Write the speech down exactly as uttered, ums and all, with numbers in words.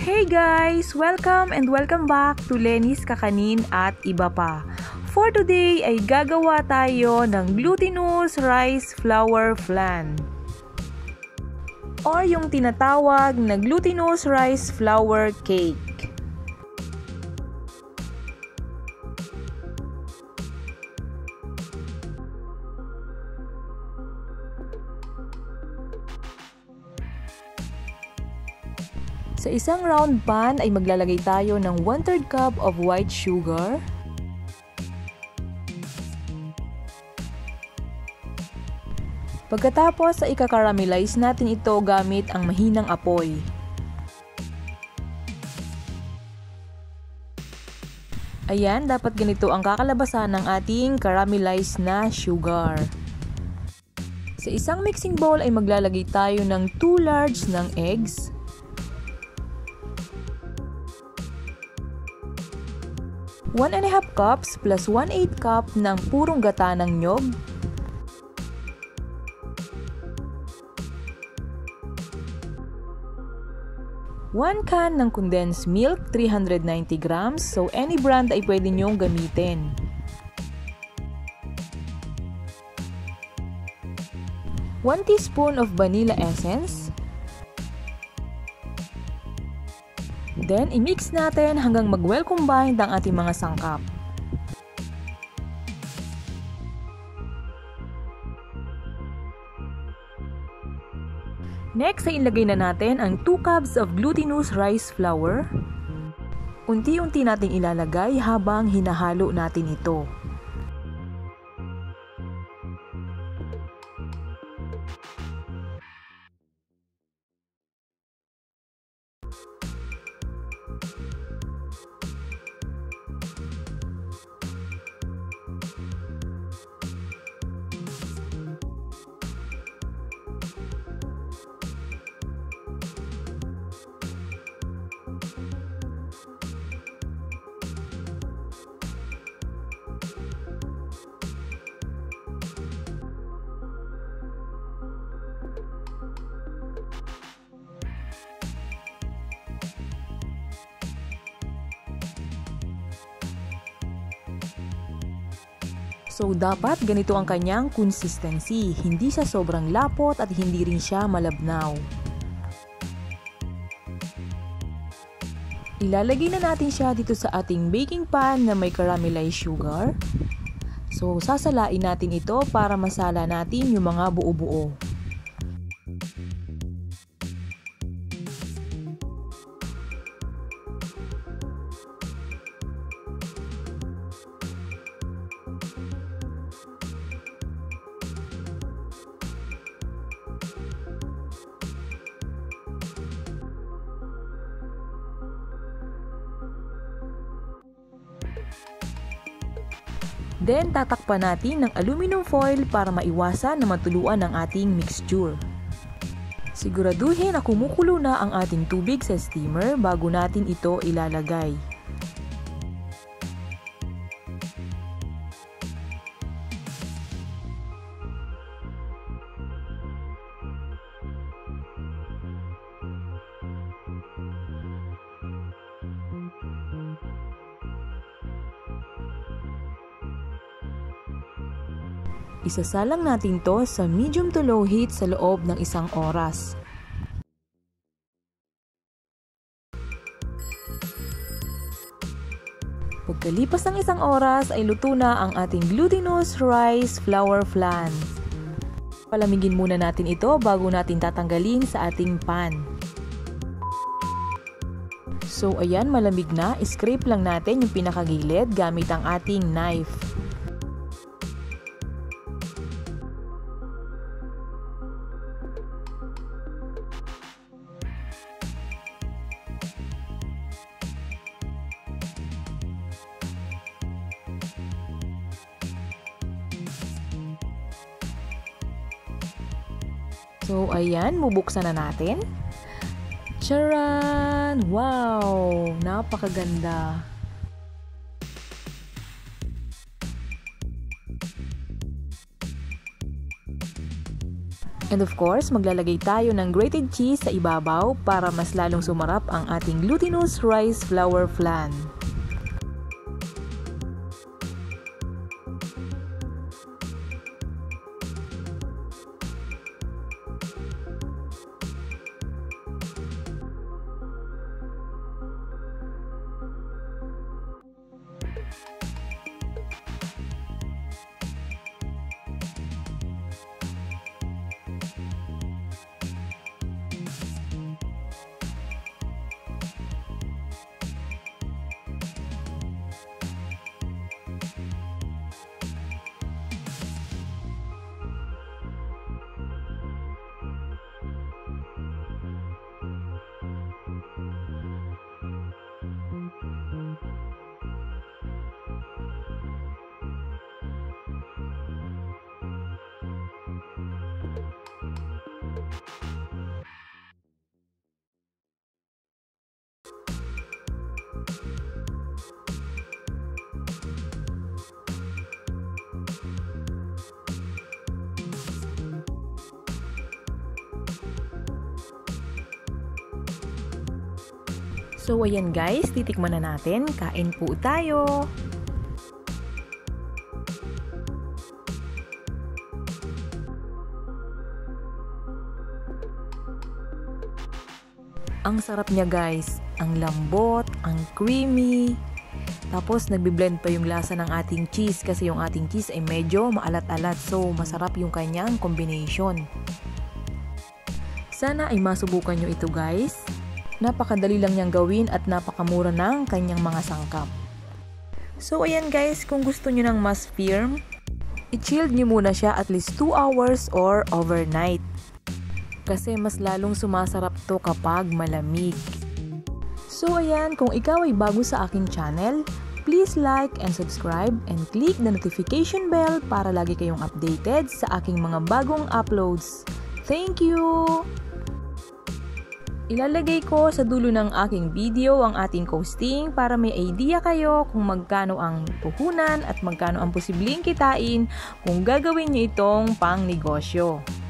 Hey guys! Welcome and welcome back to Lenny's Kakanin at Iba Pa. For today ay gagawa tayo ng glutinous rice flour flan or yung tinatawag na glutinous rice flour cake. Sa isang round pan ay maglalagay tayo ng one third cup of white sugar, pagkatapos ay ika-caramelize natin ito gamit ang mahinang apoy. Ayan, dapat ganito ang kakalabasan ng ating caramelized na sugar. Sa isang mixing bowl ay maglalagay tayo ng two large ng eggs, one and a half cups plus one eighth cup ng purong gata ng nyog, one can ng condensed milk, three hundred ninety grams, so any brand ay pwede nyong gamitin. one teaspoon of vanilla essence. Then, i-mix natin hanggang mag-well combined ang ating mga sangkap. Next, ay ilagay na natin ang two cups of glutinous rice flour. Unti-unti nating ilalagay habang hinahalo natin ito. So, dapat ganito ang kanyang consistency. Hindi siya sobrang lapot at hindi rin siya malabnaw. Ilalagay na natin siya dito sa ating baking pan na may caramelized sugar. So, sasalain natin ito para masala natin yung mga buo-buo. Then, tatakpan natin ng aluminum foil para maiwasan na matuluan ang ating mixture. Siguraduhin na kumukulo na ang ating tubig sa steamer bago natin ito ilalagay. Isasalang natin to sa medium to low heat sa loob ng isang oras. Pagkalipas ng isang oras ay luto na ang ating glutinous rice flour flan. Palamigin muna natin ito bago natin tatanggalin sa ating pan. So ayan, malamig na, scrape lang natin yung pinakagilid gamit ang ating knife. So, ayan, bubuksan na natin. Charan! Wow! Napakaganda! And of course, maglalagay tayo ng grated cheese sa ibabaw para mas lalong sumarap ang ating glutinous rice flour flan. So ayan guys, titikman na natin. Kain po tayo! Ang sarap niya guys. Ang lambot, ang creamy. Tapos nagbi-blend pa yung lasa ng ating cheese kasi yung ating cheese ay medyo maalat-alat. So masarap yung kanyang combination. Sana ay masubukan nyo ito guys. Napakadali lang niyang gawin at napakamura ng kanyang mga sangkap. So ayan guys, kung gusto niyo ng mas firm, i-chilled niyo muna siya at least two hours or overnight. Kasi mas lalong sumasarap to kapag malamig. So ayan, kung ikaw ay bago sa aking channel, please like and subscribe and click the notification bell para lagi kayong updated sa aking mga bagong uploads. Thank you! Ilalagay ko sa dulo ng aking video ang ating costing para may idea kayo kung magkano ang puhunan at magkano ang posibleng kitain kung gagawin nyo itong pang negosyo.